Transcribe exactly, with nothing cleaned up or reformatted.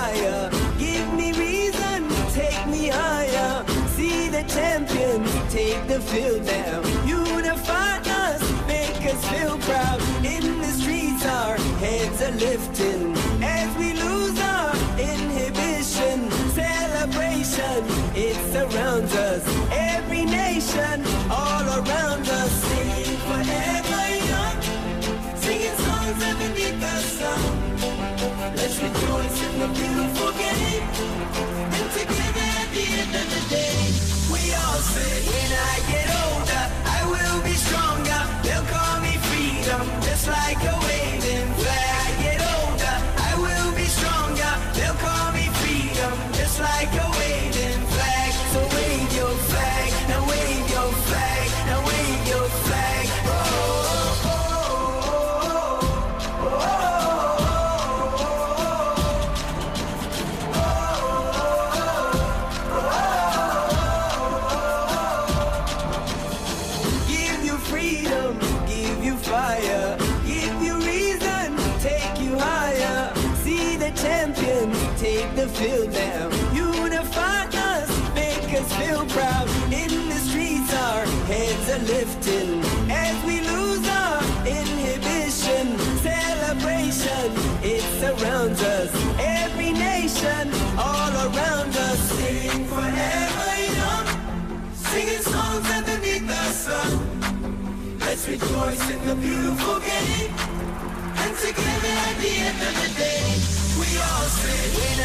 fire. Give me reason, take me higher. See the champions take the field now. Unify us, make us feel proud. In the streets our heads are lifting as we lose our inhibition. Celebration, it surrounds us. Every nation, all around us. Singing forever young, singing songs underneath the sun. Let's rejoice in the beautiful game, and together at the end of the day, we all say, when I get older, I will be stronger. They'll call me freedom, just like a waving flag. I get older, I will be stronger. They'll call me freedom, just like a waving flag. So wave your flag, now wave your flag, now wave your flag. Oh, oh, oh, oh, oh. Give you freedom, give you fire, give you reason, take you higher. See the champions take the field now. Unify us, make us feel proud. In the streets our heads are lifting as we lose our inhibition. Celebration, it surrounds us. Every nation, all around us. Sing forever young, singing songs underneath the sun. Let's rejoice in the beautiful game, and together at the end of the day, we all say, when